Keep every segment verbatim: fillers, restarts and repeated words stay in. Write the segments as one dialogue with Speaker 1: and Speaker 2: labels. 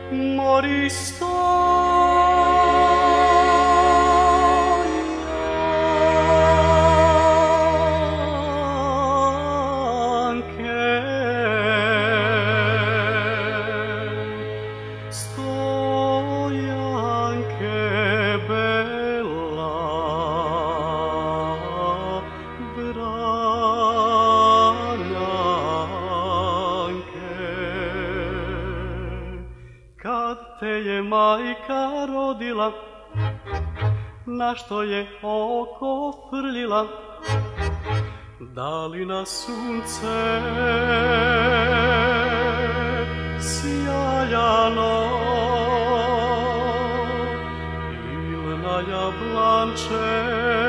Speaker 1: mori stojanke, stojanke bela, branjanke. Kad te je majka rodila, na što je oko frljila, da li na sunce sjajano ili na jablanče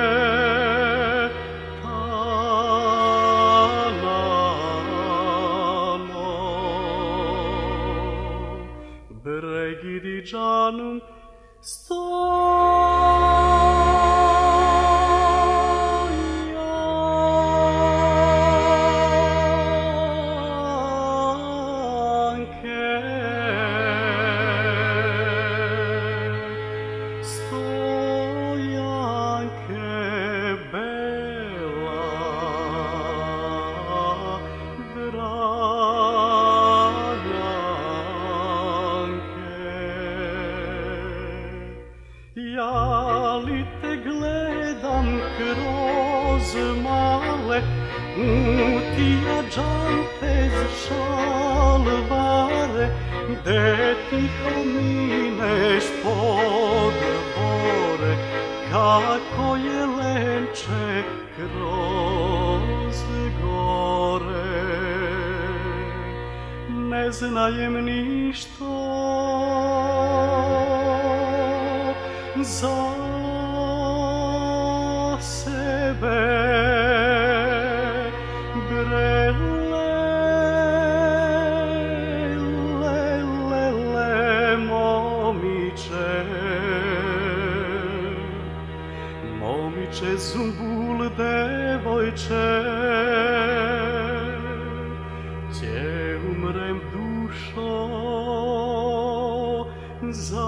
Speaker 1: tanano. Pregidi canım stojanke, stojanke bela, ja li te gledam kroz male utija džampe šalvare, gde tiho mineš pod dvore, kako je lenče kroz gore. Ne znajem ništo za sebe, bre, le, le, le, le, momiče, momiče, zumbul, devojče, će umrem dušo za